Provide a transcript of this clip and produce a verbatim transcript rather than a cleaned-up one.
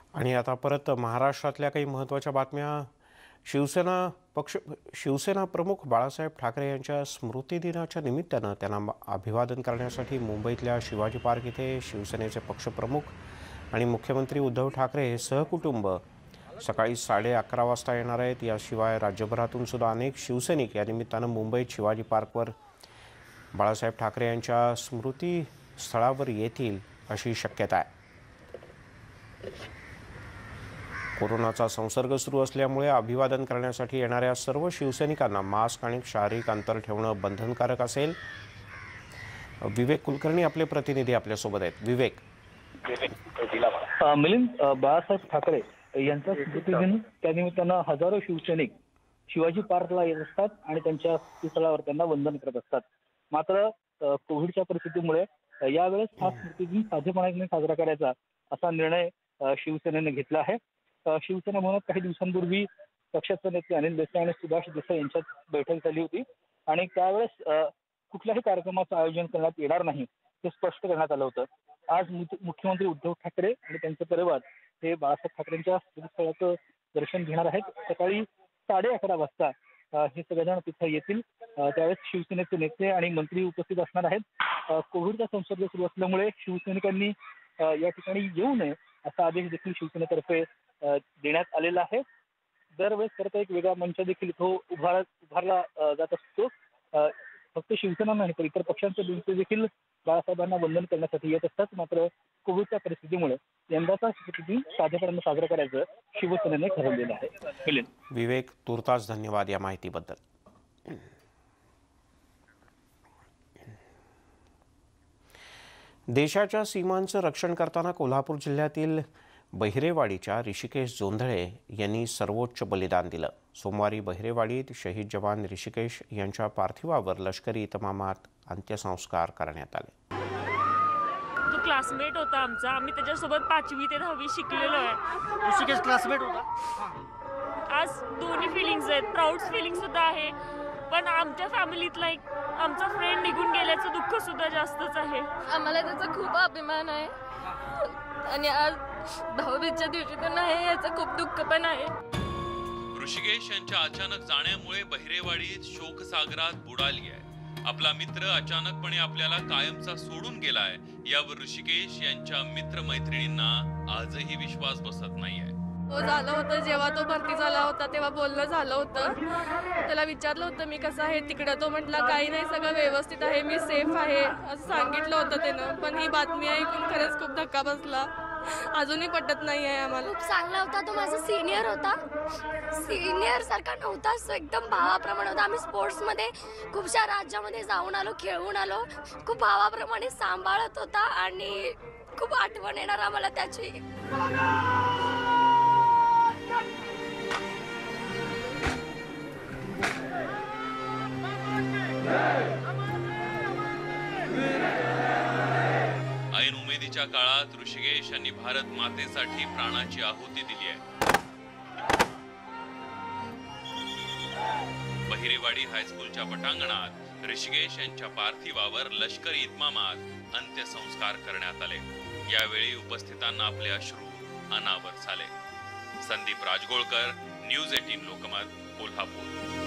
आणि आता परत महाराष्ट्रातल्या काही महत्त्वाच्या बातम्या। शिवसेना पक्ष शिवसेना प्रमुख बाळासाहेब ठाकरे यांच्या स्मृती दिनाच्या निमित्तानं त्यांना अभिवादन करण्यासाठी मुंबईतल्या शिवाजी पार्क येथे शिवसेनेचे पक्षप्रमुख आणि मुख्यमंत्री उद्धव ठाकरे सहकुटुंब सकाळी साडे अकरा वाजता येणार आहेत। याशिवाय राज्यभरातून सुद्धा अनेक शिवसैनिक या निमित्तानं मुंबईत शिवाजी पार्कवर बाळासाहेब ठाकरे यांच्या स्मृती स्थळावर येतील अशी शक्यता आहे। कोरोनाचा संसर्ग सुरू असल्यामुळे अभिवादन करण्यासाठी येणाऱ्या सर्व शिवसैनिकांना मास्क आणि शारीरिक अंतर ठेवणं बंधनकारक असेल। विवेक कुलकर्णी आपले प्रतिनिधी आपल्या सोबत आहेत। विवेक, मिलिंद, बाळासाहेब ठाकरे यांचा स्मृतिदिन त्यानिमित्तानं हजारो शिवसैनिक शिवाजी पार्कला येत असतात आणि त्यांच्या स्मृतिस्थळावर त्यांना वंदन करत असतात। मात्र कोविडच्या परिस्थितीमुळे यावेळेस हा स्मृतिदिन साधेपणाने साजरा करायचा असा निर्णय शिवसेनेने घेतला आहे। शिवसेना भवनात काही दिवसांपूर्वी पक्षाचे नेते अनिल देसाई आणि सुभाष देसाई यांच्यात बैठक झाली होती आणि त्यावेळेस कुठल्याही कार्यक्रमाचं आयोजन करण्यात येणार नाही हे स्पष्ट करण्यात आलं होतं। आज मुख्यमंत्री उद्धव ठाकरे आणि त्यांचे परिवार हे बाळासाहेब ठाकरेंच्या स्मृतिस्थळाचं दर्शन घेणार आहेत। सकाळी साडे अकरा वाजता हे सगळेजण तिथे येतील। त्यावेळेस शिवसेनेचे नेते आणि मंत्री उपस्थित असणार आहेत। कोविडचा संसर्ग सुरू असल्यामुळे शिवसैनिकांनी या ठिकाणी येऊ नये असा आदेश देखील शिवसेनेतर्फे देण्यात आलेला आहे। दरवेळेस करता एक वेगळा मंच देखील तो उभार उभारला जात असतो। फक्त शिवसेना नाही तर इतर पक्षांचे नेते देखील बाळासाहेबांना वंदन करण्यासाठी येत असतात। मात्र कोविडच्या परिस्थितीमुळे यंदाचा स्मृतिदिन साधेपणाने साजरा करायचं शिवसेनेने ठरवलेलं आहे। विवेक, तुर्तास धन्यवाद या माहितीबद्दल। देशाच्या सीमांचं रक्षण करताना कोल्हापूर जिल्ह्यातील बहिरेवाडीच्या ऋषिकेश जोंधळे यांनी सर्वोच्च बलिदान दिलं। सोमवारी बहिरेवाडीत शहीद जवान ऋषिकेश यांच्या पार्थिवावर लष्करी इतमामात अंत्यसंस्कार करण्यात आले। तो क्लासमेट होता आमचा, आम्ही त्याच्यासोबत पाचवी ते दहावी शिकलेलो आहे। ऋषिकेश क्लासमेट होता। आज दोन्ही फिलिंग्स आहेत, प्राऊड फिलिंग सुद्धा आहे, पण आमच्या फॅमिलीतला एक आमचा फ्रेंड निघून गेल्याचं दुःख सुद्धा जास्तच आहे। आम्हाला त्याचा खूप अभिमान आहे आणि आज भाऊबीजेच्या दिवशी तर नाही याचं खूप दुःख पण आहे। ऋषिकेश यांच्या अचानक जाण्यामुळे बहिरेवाडीत शोकसागरात बुडाली आहे। आपला मित्र अचानकपणे आपल्याला कायमचा सोडून गेलाय यावर ऋषिकेश यांच्या मित्रमैत्रिणींना आजही विश्वास बसत नाहीये। तो झालं होतं जेव्हा तो भरती झाला होता तेव्हा बोलणं झालं होतं। त्याला विचारलं होतं मी कसं आहे तिकडं, तो म्हटला काही नाही सगळं व्यवस्थित आहे, मी सेफ आहे असं सांगितलं होतं त्यानं। पण ही बातमी ऐकून खरंच खूप धक्का बसला, अजूनही पटत नाही आहे आम्हाला। खूप चांगला होता तो, माझा सिनियर होता, सिनियर सारखा नव्हता, एकदम भावाप्रमाणे होता। आम्ही स्पोर्ट्समध्ये खूपशा राज्यामध्ये जाऊन आलो, खेळून आलो, खूप भावाप्रमाणे सांभाळत होता आणि खूप आठवण येणार आम्हाला त्याची। ऐन उमेदीच्या काळात ऋषिकेश यांनी भारत मातेसाठी प्राणाची आहुती दिली आहे। बहिरेवाडी हायस्कूलच्या पटांगणात ऋषिकेश यांच्या पार्थिवावर लष्करी इतमामात अंत्यसंस्कार करण्यात आले। यावेळी उपस्थितांना आपले अश्रू अनावर झाले। संदीप राजगोळकर, न्यूज अठरा लोकमत, कोल्हापूर।